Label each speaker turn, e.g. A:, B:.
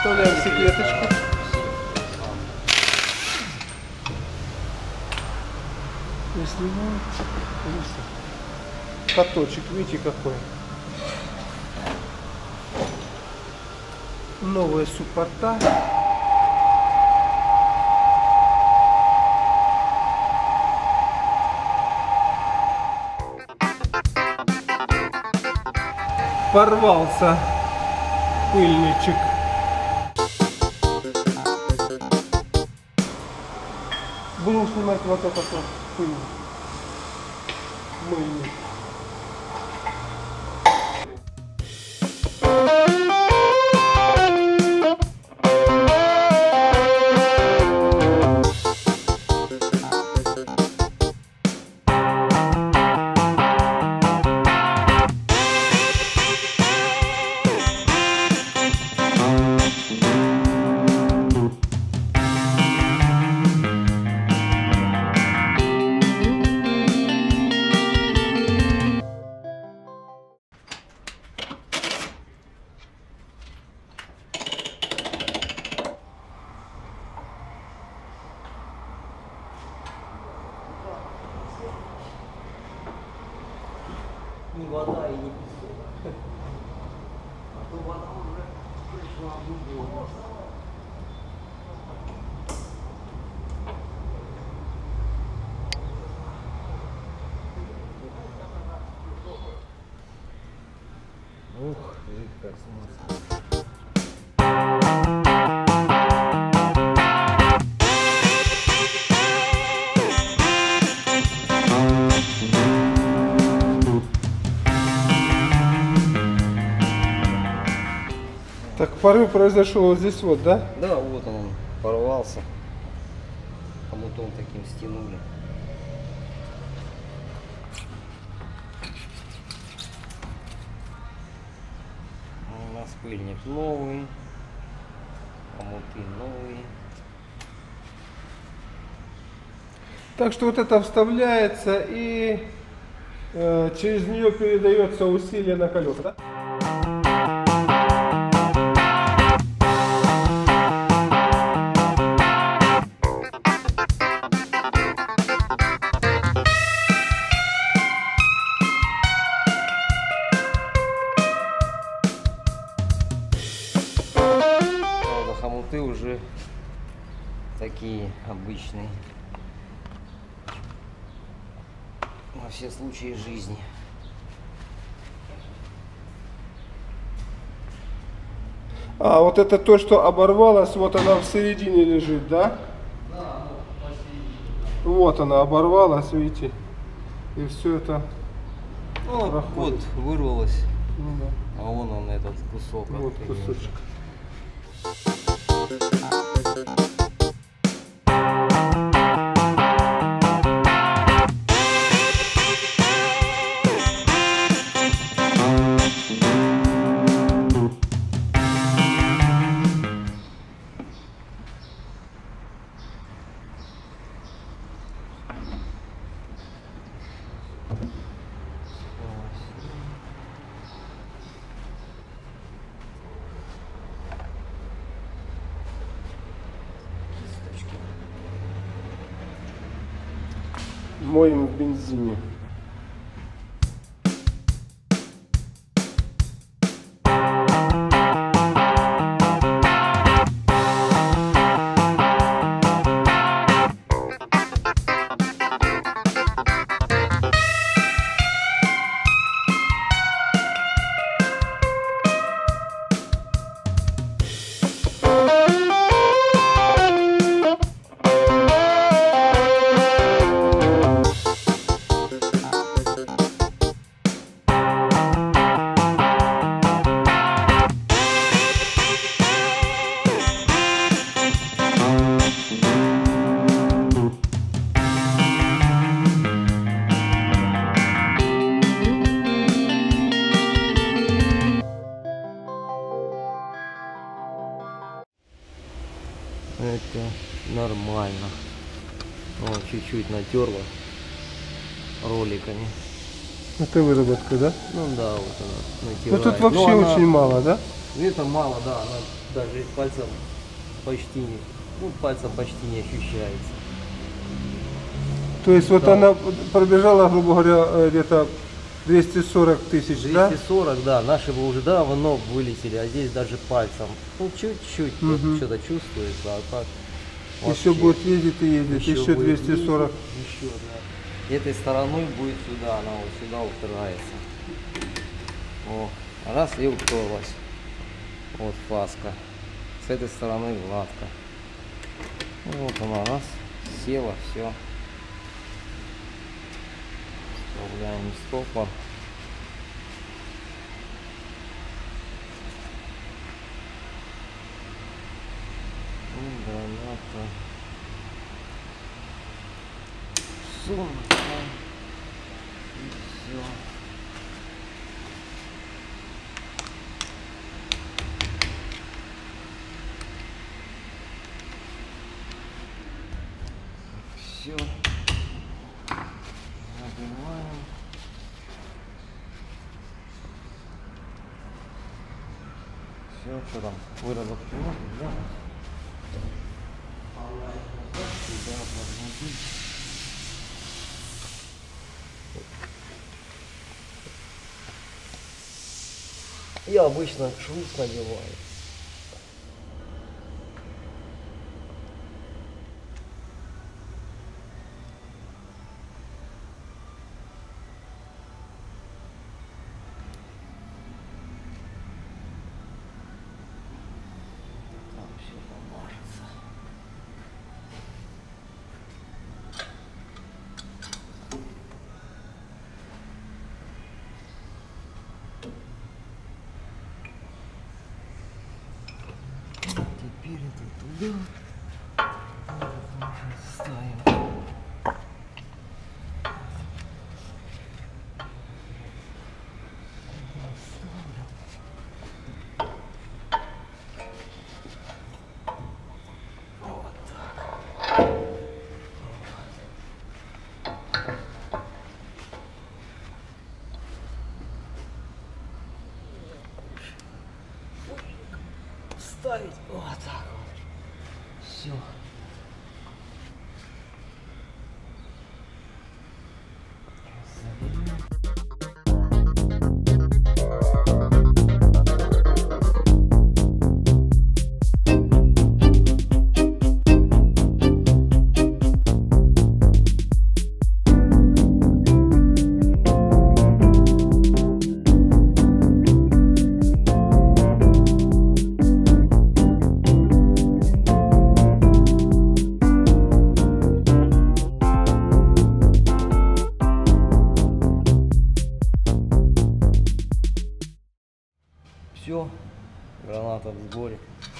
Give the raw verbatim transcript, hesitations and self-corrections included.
A: Вставляем все клеточки. И снимаем. Каточек, видите какой. Новые суппорта. Порвался пыльничек. Будем снимать вот этот вот пыль. Мыльник.
B: Не вода и не песок. А то вода уже пришла глубоко. Ух, видите, как смысл.
A: Так порыв произошел вот здесь вот, да?
B: Да, вот он, он порвался. Хомутом таким стянули. У нас пыльник новый, хомуты новые.
A: Так что вот это вставляется и э, через нее передается усилие на колеса, да?
B: Хомуты уже такие обычные на все случаи жизни.
A: А вот это то, что оборвалось, вот она в середине лежит, да?
B: Да, вот посередине.
A: Вот она оборвалась, видите? И все это
B: ну,
A: проходит.
B: Вот вырвалось.
A: Ну, да.
B: А вон он этот кусок.
A: Вот кусочек. Моем в бензине.
B: Это нормально. Вот чуть-чуть натерла роликами.
A: Это выработка, да?
B: Ну да, вот она
A: Ну
B: натирает.
A: тут вообще
B: Но она...
A: очень мало, да?
B: Это мало, да. Она
C: даже пальцем почти не, ну, пальцем почти не ощущается.
A: То есть вот
C: Да.
A: она пробежала, грубо говоря, э, где-то двести сорок тысяч, да?
C: двести сорок, да, наши бы уже давно вылетели, а здесь даже пальцем, ну, чуть-чуть вот
A: Мгм.
C: что-то чувствуется, а так
A: Еще
C: вообще.
A: будет ездить и ездить, еще,
C: будет
A: двести сорок.
C: ездить, еще, да. Этой стороной будет сюда, она вот сюда упирается. О, раз и уперлась. Вот фаска. С этой стороны гладко. Вот она, раз, села, все. Вставляем стопор. И граната. Сумка. И все. Все. Набиваем. Все, что там? Выродок чего? Да. Сюда подносить. Я обычно шлыц надеваю. Там все помажется. Теперь это туда. Ставим. Ставить вот так вот. Все. Все, граната в сборе.